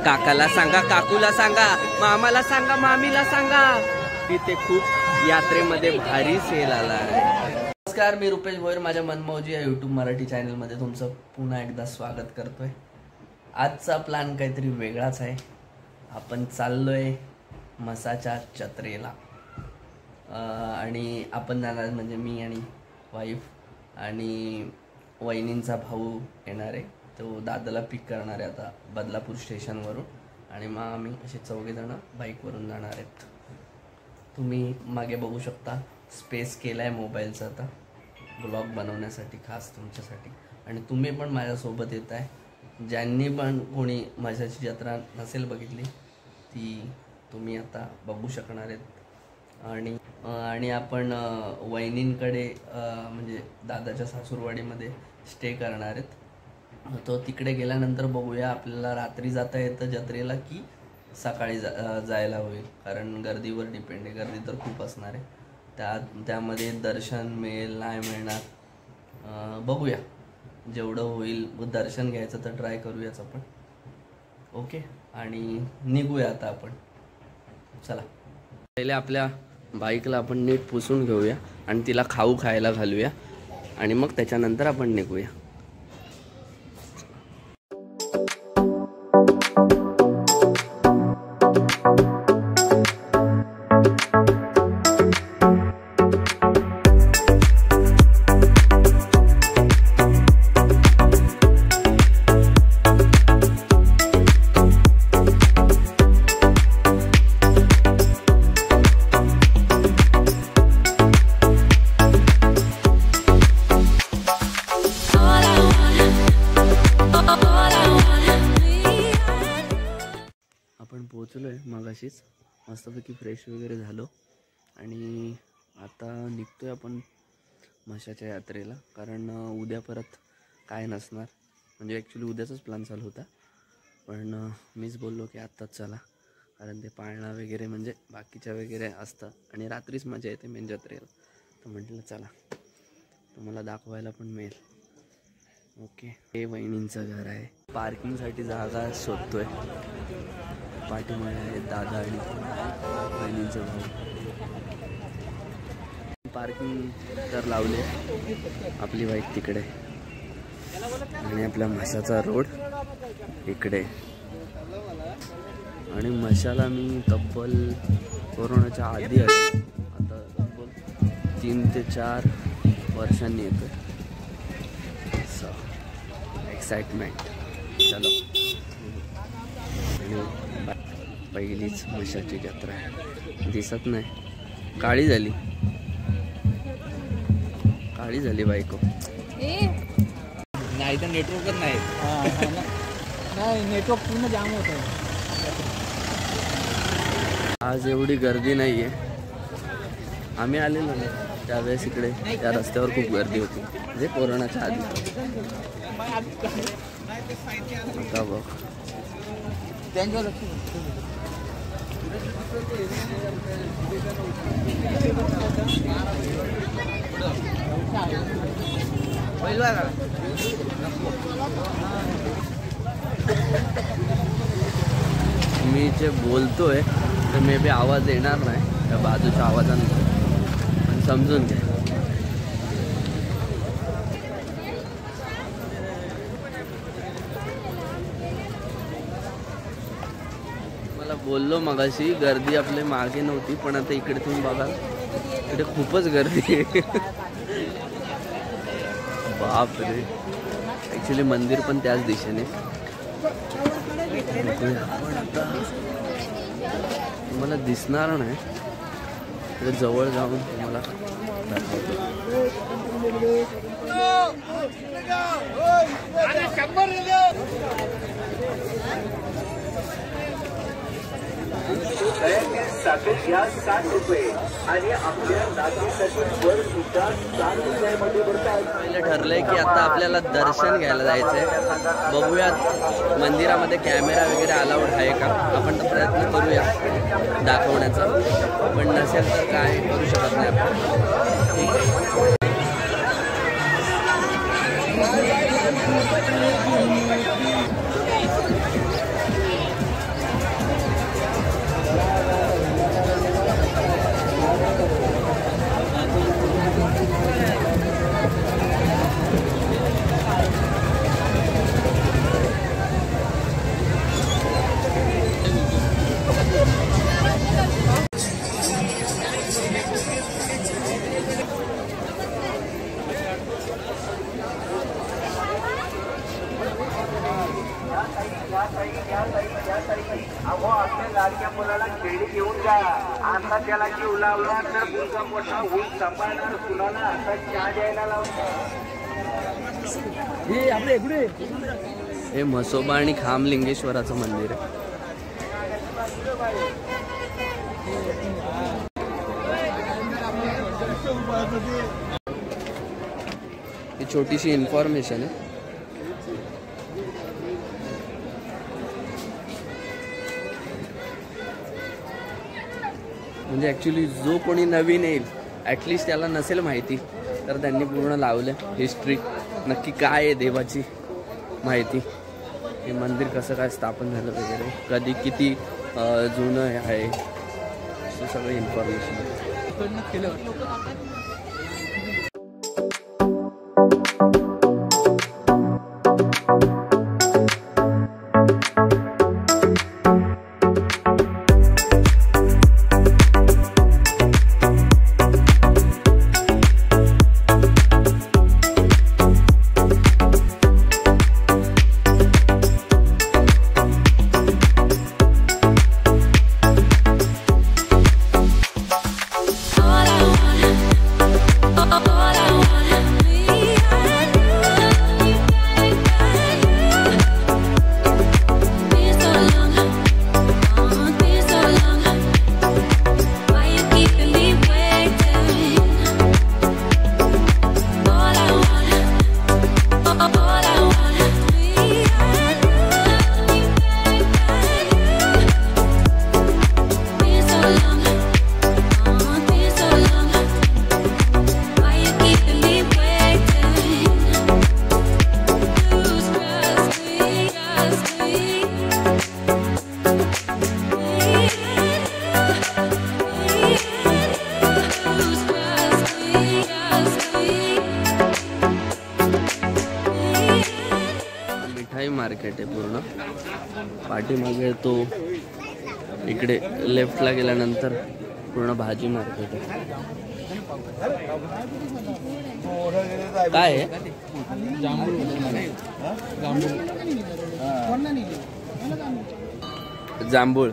काकाला सांगा, काकूला सांगा, मामाला सांगा, मामीला सांगा, तिथे खूप यात्रेमध्ये भारी सेल आला आहे. नमस्कार, मी रुपेश भोयर, माझ्या मनमौजी या यूट्यूब मराठी चॅनलमध्ये तुमचं पुन्हा एकदा स्वागत करतोय. आजचा प्लॅन काहीतरी वेगळाच आहे. आपण चाललोय म्हसाच्या जत्रेला आणि आपण जाणार म्हणजे मी आणि वाईफ आणि वहिनींचा भाऊ येणार आहे. तो दादाला पिक करणार आहे आता बदलापूर स्टेशनवरून आणि मग आम्ही असे 4 जण बाईकवरून जाणार आहेत. तुम्ही मागे बघू शकता स्पेस केला आहे मोबाईलचा आता ब्लॉग बनवण्यासाठी, खास तुमच्यासाठी. आणि तुम्ही पण माझ्यासोबत येत आहे. ज्यांनी पण कोणी म्हसाची जत्रा नसेल बघितली ती तुम्ही आता बघू शकणार आहेत. आणि आपण वहिनींकडे म्हणजे दादाच्या सासूरवाडीमध्ये स्टे करणार आहेत. तो तिकडे गेल्यानंतर बघूया आपल्याला रात्री जाता येतं जत्रेला की सकाळी जायला होईल, कारण गर्दीवर डिपेंड आहे. गर्दी तर खूप असणार आहे. त्यामध्ये दर्शन मिळेल नाही मिळणार बघूया. जेवढं होईल दर्शन घ्यायचं तर ट्राय करूयाच आपण. ओके, आणि निघूया आता आपण. चला, पहिले आपल्या बाईकला आपण नीट पुसून घेऊया आणि तिला खाऊ खायला घालूया आणि मग त्याच्यानंतर आपण निघूया. आपण पोचलो आहे मगाशीच, मस्तपैकी फ्रेश वगैरे झालो आणि आता निघतोय आपण म्हशाच्या यात्रेला. कारण उद्या परत काय नसणार, म्हणजे ॲक्च्युली उद्याचाच प्लॅन चालू होता, पण मीच बोललो की आत्ताच चला, कारण ते पाळणा वगैरे म्हणजे बाकीच्या वगैरे असतं आणि रात्रीच मजा येते मेन जत्रेला. तर म्हटलं चला, तुम्हाला दाखवायला पण मिळेल. ओके, हे वहिनींचं घर आहे. पार्किंगसाठी जागा शोधतोय. पाठीमागे आहे दादा आणि वहिनींचं भाऊ. पार्किंग तर लावले, आपली बाईक तिकडे आणि आपल्या म्हशाचा रोड इकडे. आणि म्हशाला मी तब्बल कोरोनाच्या आधी आलो, आता तब्बल 3 ते 4 वर्षांनी येतोय. एक्साइटमेंट. चलो, पहिलीच म्हशाची जत्रा आहे. दिसत नाही, काळी झाली बायको. नाही तर नेटवर्कच नाही. नेटवर्क पूर्ण जाम होत आहे. आज एवढी गर्दी नाही आहे. आम्ही आलेलो ना त्यावेळेस इकडे त्या रस्त्यावर खूप गर्दी होती, म्हणजे कोरोनाच्या आधी. आता बघ मी जे बोलतोय तर मे बी आवाज येणार नाही त्या बाजूच्या आवाजांना, पण समजून घ्या. मला बोललो मगाशी गर्दी आपल्या मागे नव्हती, पण आता इकडे तुम्ही बघा, इकडे खूपच गर्दी आहे. बाप रे, ॲक्च्युली मंदिर पण त्याच दिशेने. पण आता तुम्हाला दिसणार नाही, इकडे जवळ जाऊन तुम्हाला दाखवतो. साखर घ्या 60 रुपये आणि आपल्या नागरिकांसाठी वर सुद्धा 4 रुपयामध्ये भरतात. पहिले ठरलंय की आता आपल्याला दर्शन घ्यायला जायचंय. बघूयात मंदिरामध्ये कॅमेरा वगैरे अलाउड आहे का, आपण तर प्रयत्न करूया दाखवण्याचा, पण नसेल तर काय करू शकत नाही आपण. अहो आपल्या लाडक्या मुलाला खेळणी घेऊन जा. आता त्याला जीव लावला तर मुलगा मोठा होऊन सांभाळणार, कुणाला आता चहा द्यायला लावणार. हे म्हसोबा आणि खामलिंगेश्वराचं मंदिर आहे. ही छोटीशी इन्फॉर्मेशन आहे. म्हणजे ॲक्च्युली जो कोणी नवीन येईल ॲटलिस्ट त्याला नसेल माहिती तर त्यांनी पूर्ण लावलं हिस्ट्री, नक्की काय आहे देवाची माहिती, हे मंदिर कसं काय स्थापन झालं वगैरे, कधी किती जुनं आहे, असं सगळं इन्फॉर्मेशन मार्केट आहे पूर्ण. पाठीमागे तो इकडे लेफ्टला गेल्यानंतर पूर्ण भाजी मार्केट आहे. काय आहे? जांभूळ.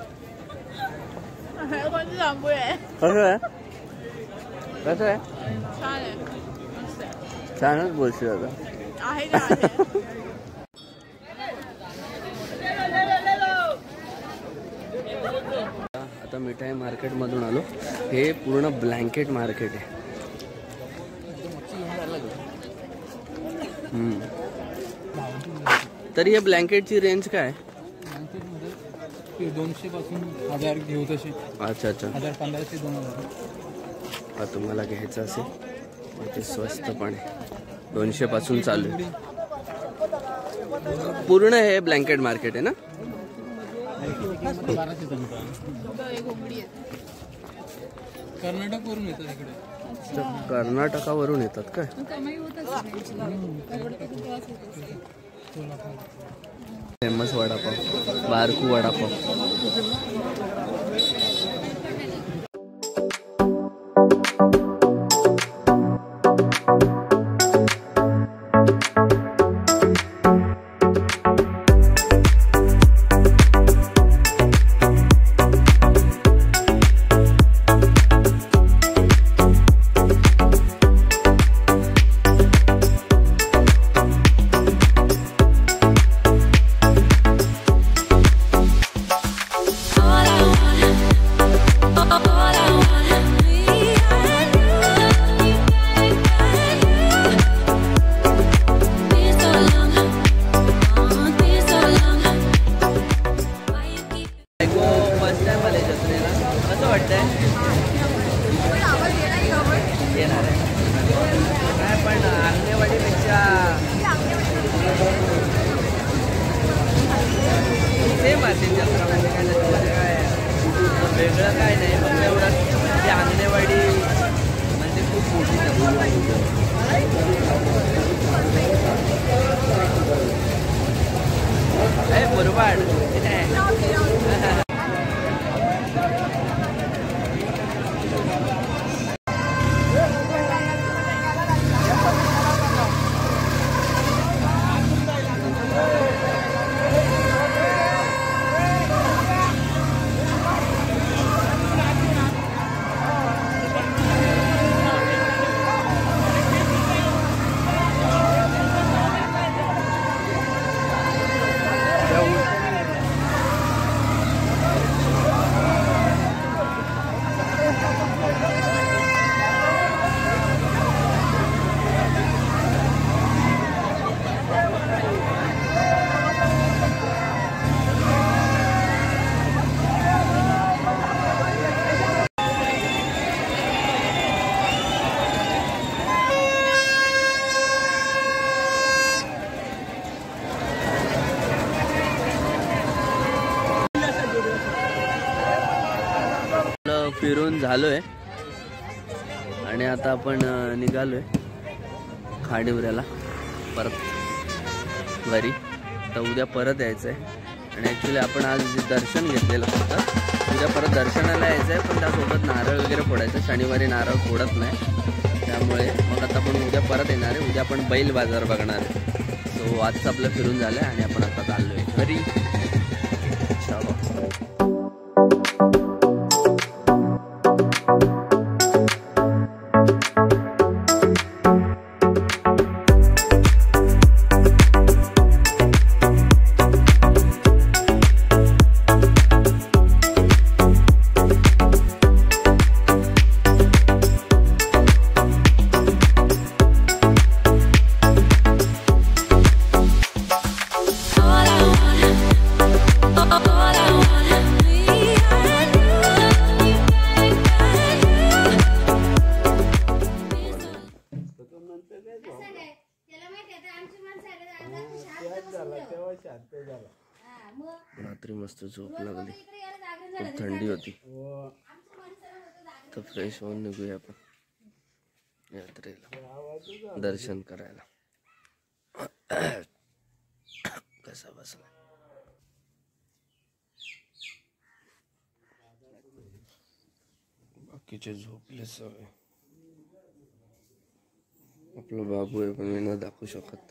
जांभूळ आहे. कसं आहे? कसं आहे? छान आहे. छानच बोलशील आता. आहे का? आता मिठाई मार्केटमधून आलो. हे पूर्ण ब्लँकेट मार्केट आहे. तरी हे ब्लँकेटची रेंज काय? 200 पासून 1000 घेऊ तसे. अच्छा अच्छा. 1500 2000. तुम्हाला घ्यायचं असेल ते स्वस्त पण आहे. 200 पासून चालू आहे. पूर्ण हे ब्लँकेट मार्केट आहे ना? कर्नाटकवरून येतात इकडे. कर्नाटकावरून येतात काय? फेमस वडापाव, बारकू वडापाव. वेगळं काय नाही, फक्त एवढं की अंगणेवाडी म्हणजे खूप मोठी मुरबाड. फिरून झालोय आणि आता आपण निघालोय खांडिवऱ्याला परत घरी. तर उद्या परत यायचं आहे आणि ॲक्च्युली आपण आज दर्शन घेतलेलं फक्त. उद्या परत दर्शनाला यायचं आहे, पण त्यासोबत नारळ वगैरे फोडायचं. शनिवारी नारळ फोडत नाही, त्यामुळे मग आता आपण उद्या परत येणार आहे. उद्या आपण बैल बाजार बघणार आहे. सो आजचं आपलं फिरून झालं आहे आणि आपण आता चाललो आहे घरी. चलो. रात्री मस्त झोप लागली, खूप थंडी होती. तर फ्रेश होऊन निघूया आपण यात्रेला दर्शन करायला. कसा बसला बाकीचे झोपले सगळे. आपला बाबू आहे पण मी न दाखवू शकत.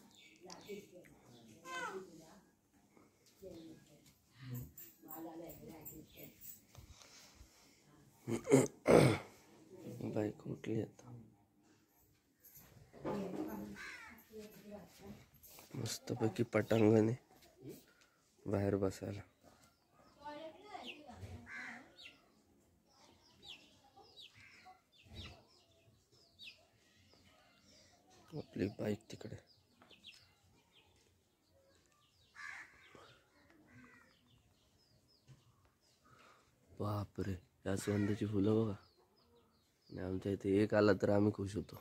बाईक उठली आता मस्तपैकी पटांगण आहे बाहेर बसायला. आपली बाईक तिकडे. बापरे, जास्वंदाची फुलं बघा. आणि आमच्या इथे एक आला तर आम्ही खुश होतो.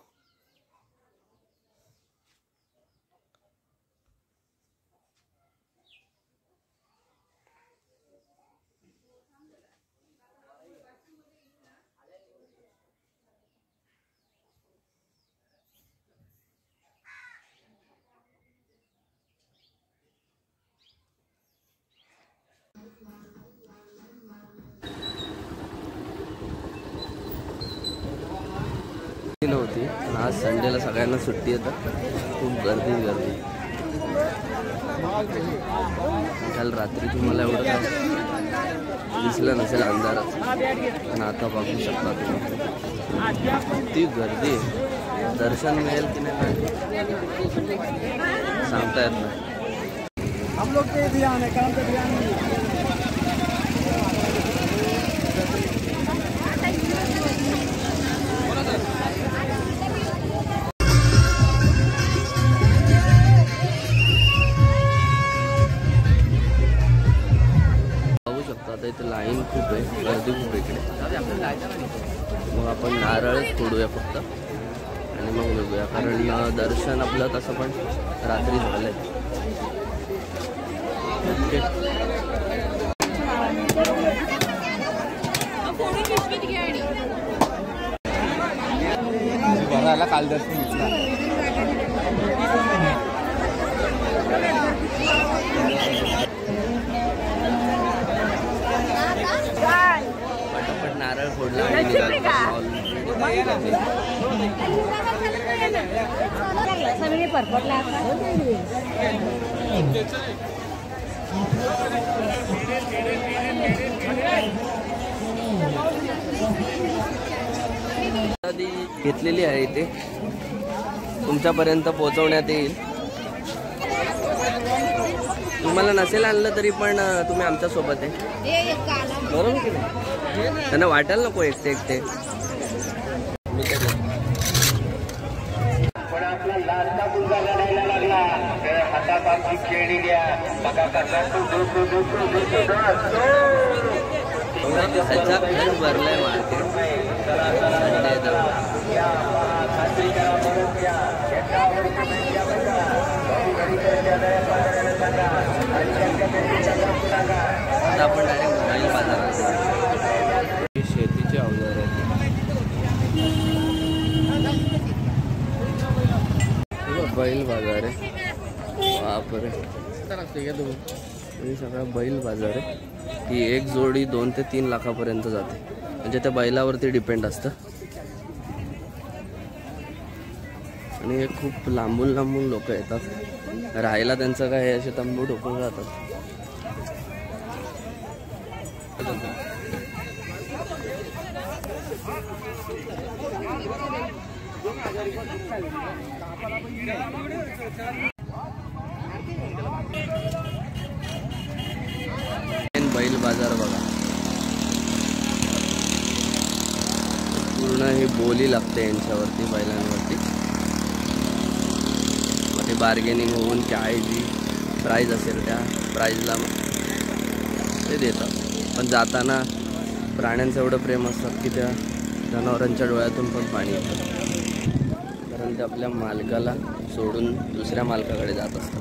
नव्हती पण आज संडेला सगळ्यांना सुट्टी येतात. खूप गर्दी. काल रात्री तुम्हाला एवढं काय दिसलं नसेल अंधारात, पण आता बघू शकता तुम्ही किती गर्दी आहे. दर्शन मिळेल की नाही सांगता येत नाही. आता इथे लाईन खूप आहे, गर्दी खूप आहे इकडे. मग आपण नारळच फोडूया फक्त आणि मग निघूया, कारण दर्शन आपलं तसं पण रात्री झालंय. भरायला काल दर्शन पटापट नारळ फोडला आणि निघालो. घेतलेली आहे इथे, तुमच्यापर्यंत पोहोचवण्यात येईल. तुम्हाला नसेल आणलं तरी पण तुम्ही आमच्या सोबत आहे, बरोबर की नाही? त्यांना वाटायला नको एकटे. पण आपला लाडका मुलगा लढायला लागला, हातापाची खेळणी द्या बघा कसा सज्जा खरंच भरलंय मार्केट. आता आपण डायरेक्ट बैल बाजारात. शेतीची बैल बाजार आहे. बापरे, हे सगळा बैल बाजार आहे. ही एक जोडी 2 ते 3 लाखापर्यंत जाते. म्हणजे त्या बैलावरती डिपेंड असतं. आणि हे खूप लांबून लांबून लोक येतात राहायला. त्यांचं काय हे असे तंबू ठोकून जातात. बैल बाजार बघा, पूर्ण ही बोली लागते यांच्यावरती, बैलांवरती. मग ते बार्गेनिंग होऊन काय जी प्राईज असेल त्या प्राईजला ते देतात. पण जाताना प्राण्यांचं एवढं प्रेम असतात की त्या जनावरांच्या डोळ्यातून पण पाणी येतं. कारण ते आपल्या मालकाला सोडून दुसऱ्या मालकाकडे जात असतात.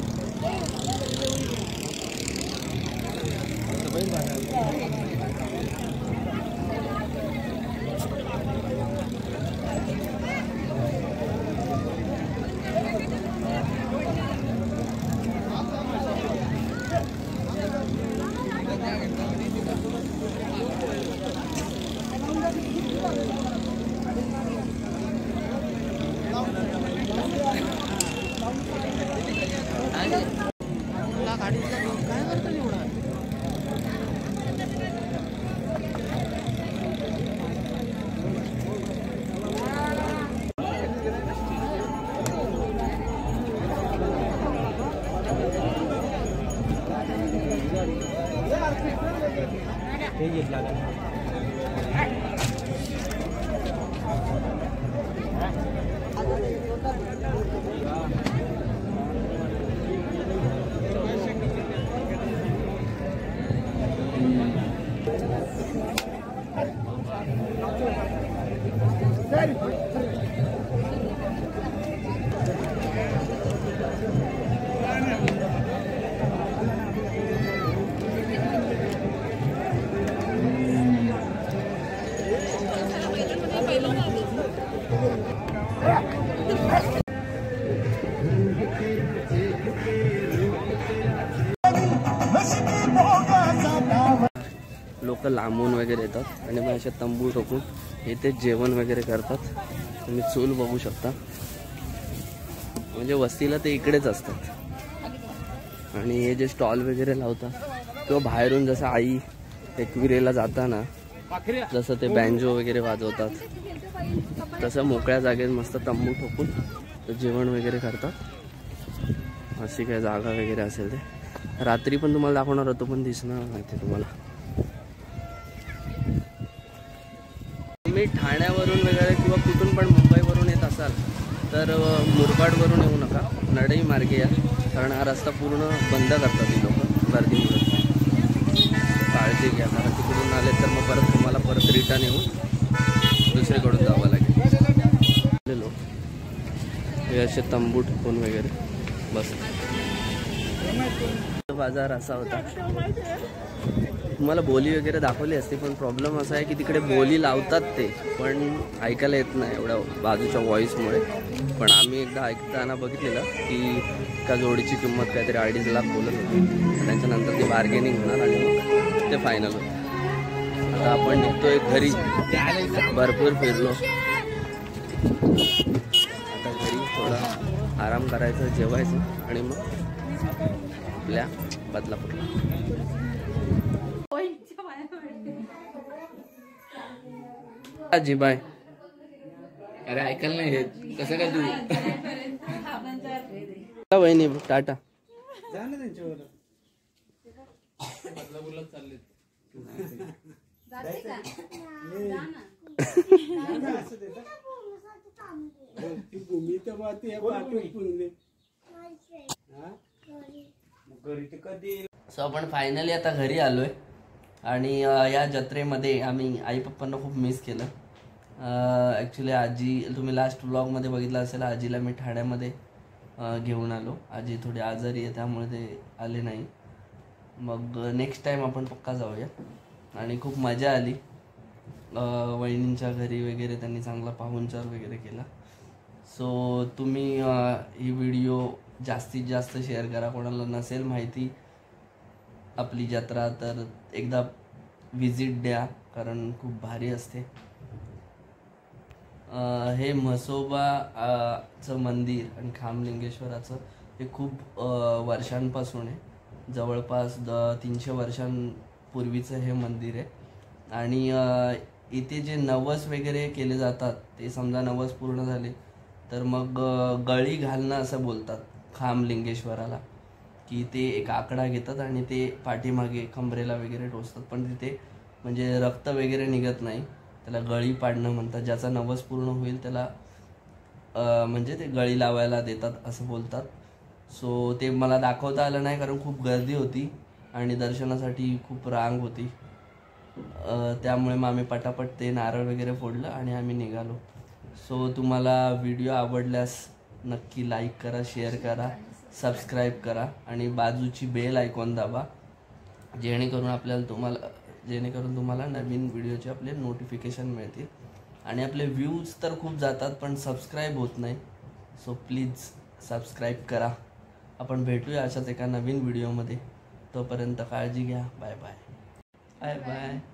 लोक लांबून वगैरे येतात आणि मग असे तंबू ठोकून इथे जेवण वगैरे करतात. तुम्ही चूल बघू शकता. म्हणजे वस्तीला ते इकडेच असतात. आणि हे जे स्टॉल वगैरे लावतात किंवा बाहेरून जसं आई एकविरेला जाताना जसं ते बँजो वगैरे वाजवतात तसं मोकळ्या जागेत मस्त तंबू ठोकून ते जेवण वगैरे करतात. अशी काय जागा वगैरे असेल ते रात्री पण तुम्हाला दाखवणार होतो, पण दिसणार माहिती तुम्हाला. तुम्ही ठाण्यावरून वगैरे किंवा कुठून पण मुंबईवरून येत असाल तर मुरबाडवरून येऊ नका, नडई मार्गे या. कारण हा रस्ता पूर्ण बंद करतात ही लोक गर्दीमुळे. काळजी घ्या, कारण तिकडून आले तर मग परत तुम्हाला परत रिटर्न येऊन दुसरीकडून जावं लागेल. लोक हे असे तंबू ठोकून वगैरे बस. बाजार असा होता. तुम्हाला बोली वगैरे दाखवली असते, पण प्रॉब्लेम असा आहे की तिकडे बोली लावतात ते, पण ऐकायला येत नाही एवढ्या बाजूच्या व्हॉईसमुळे. पण आम्ही एकदा ऐकताना बघितलेलं की एका जोडीची किंमत काहीतरी 2.5 लाख बोलत होती. त्याच्यानंतर ती बार्गेनिंग होणार आणि मग ते फायनल होतं. आता आपण निघतोय घरी. भरपूर फिरलो, आता घरी थोडा आराम करायचं, जेवायचं आणि मग आपल्या बदलापूरला. जी बाय. अरे ऐकायला नाही येत कसं काय तू. वहिनी टाटा. सो आपण फायनली आता घरी आलोय. आणि या जत्रेमध्ये आम्ही आई पप्पांना खूप मिस केलं. ॲक्च्युली आजी, तुम्ही लास्ट व्लॉगमध्ये बघितलं असेल, आजीला मी ठाण्यामध्ये घेऊन आलो. आजी थोडी आजारी आहे त्यामुळे ते आले नाही. मग नेक्स्ट टाईम आपण पक्का जाऊया. आणि खूप मजा आली. वहिनींच्या घरी वगैरे त्यांनी चांगला पाहुणचार वगैरे केला. सो तुम्ही ही व्हिडिओ जास्तीत जास्त शेअर करा. कोणाला नसेल माहिती आपली जत्रा तर एकदा विजिट द्या, कारण खूप भारी असते. हे म्हसोबाचं मंदिर आणि खामलिंगेश्वराचं हे खूप वर्षांपासून आहे. जवळपास 300 वर्षांपूर्वीचं हे मंदिर आहे. आणि इथे जे नवस वगैरे केले जातात ते समजा नवस पूर्ण झाले तर मग गळी घालणं असं बोलतात खामलिंगेश्वराला, की ते एक आकडा घेतात आणि ते पाठीमागे कमरेला वगैरे टोचतात. पण तिथे म्हणजे रक्त वगैरे निघत नाही, त्याला गळी पाडणं म्हणतात. ज्याचा नवस पूर्ण होईल त्याला म्हणजे ते गळी लावायला देतात असं बोलतात. सो ते मला दाखवता आलं नाही कारण खूप गर्दी होती आणि दर्शनासाठी खूप रांग होती. त्यामुळे मग आम्ही पटापट ते नारळ वगैरे फोडलं आणि आम्ही निघालो. सो तुम्हाला व्हिडिओ आवडल्यास नक्की लाईक करा, शेअर करा, सबस्क्राईब करा आणि बाजूची बेल आयकॉन दाबा, जेणेकरून तुम्हाला नवीन व्हिडिओचे आपले नोटिफिकेशन मिळतील. आणि आपले व्ह्यूज तर खूप जातात पण सबस्क्राईब होत नाही. सो प्लीज सबस्क्राईब करा. आपण भेटूया अशाच एका नवीन व्हिडिओमध्ये. तोपर्यंत काळजी घ्या. Bye bye. Bye bye.